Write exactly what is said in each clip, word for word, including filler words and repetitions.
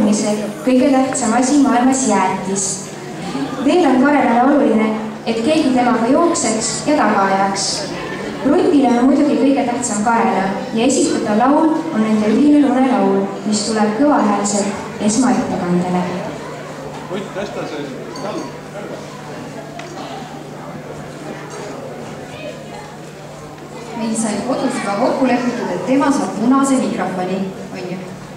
loomisel kõige tähtsam asi maailmas jäätis. Veel on Karenale oluline, et keegi temaga jookseks ja taga ajaks. Ruthile on muidugi kõige tähtsam Karena ja esitatav laul on nende ühine lunelaul, mis tuleb kõvahäälselt esmaettekandele. Ruth, tõsta see laul. Meil sai kodus ka kokku lepitud, et tema saab punase mikrofoni, on ju?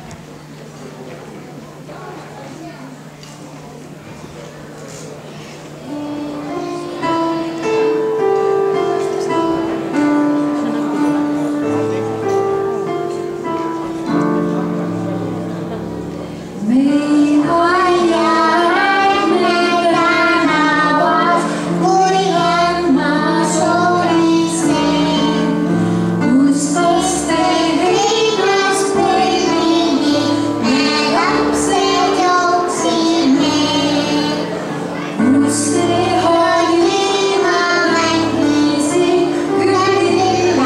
Meil aiaäärne tänavas, kui ämmas olis meil, kus laste heinas põlvini me lapsed jooksid meil, kus lehal ilma mängisid küll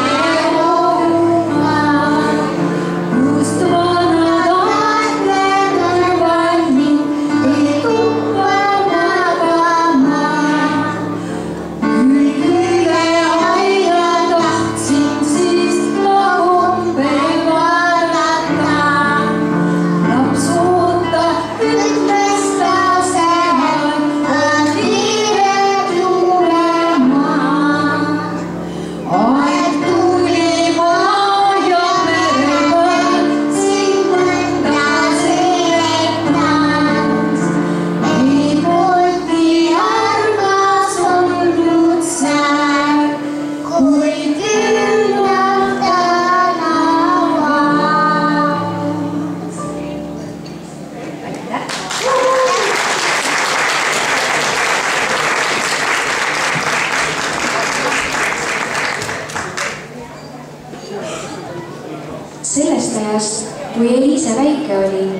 loomad, kust vanad sellest ajast, kui Eliise väike oli,